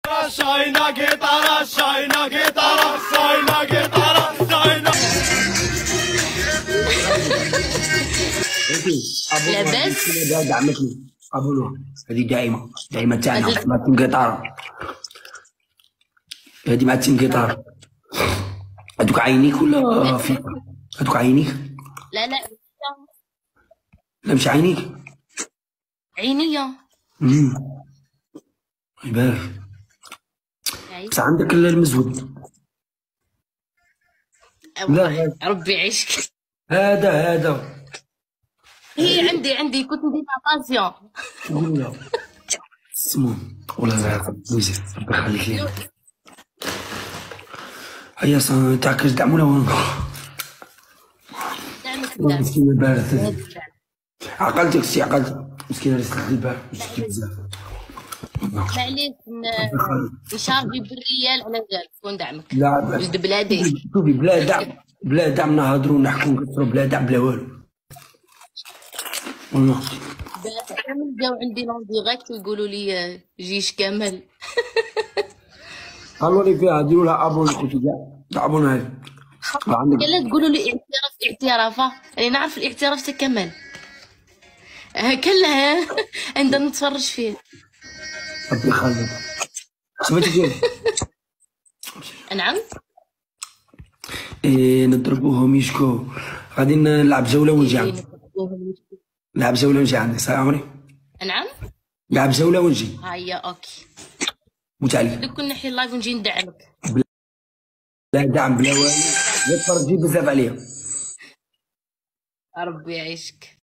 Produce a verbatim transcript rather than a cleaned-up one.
شاينا جيتارا شاينا جيتارا شاينا جيتارا شاينا. لاباس دعمتني قبلوها هذه دائمة دائمة تاعنا مع تيم جيتارا. هذه مع تيم جيتارا. هذوك عينيك ولا في هذوك عينيك؟ لا لا لا مش عينيك. عينيا. امم يبارك. بس عندك المزود. لا ربي يعيشك. هذا هذا هي عندي عندي كنت نديرها باسيون. شنو هو؟ اسمه ولا لا مزيان ربي يخليك لينا. هيا صا تاعك دعمونا وين؟ مسكينة بارد. عقلتك سي عقلتك مسكينة ريست البارد مسكين بزاف. معليش نشارجي بالريال على جال تكون دعمك. لا جد بلادي. شوفي بلا دعم بلا دعم نهضروا نحكوا نكثروا بلا دعم بلا والو. والله. كامل جاو عندي لون ديريكت ويقولوا لي جيش كامل. قالوا لي فيها ديروا لها ابون خوتي كاع ابون هاي. لا تقولوا لي اعتراف اعترافه انا نعرف الاعتراف تا كمال. كلا عندنا نتفرج فيه. ربي يخليك. سمعتي كيف؟ نعم. إيه نضربوهم يشكو غادي نلعب جوله ونجي عندك. نلعب جوله ونجي عندك صافي عمري. نعم. نلعب جوله ونجي. هيا اوكي. موت عليك. دوك نحي اللايف ونجي ندعمك. لا دعم بلا والو. لا تفرجي بزاف عليا. ربي يعيشك.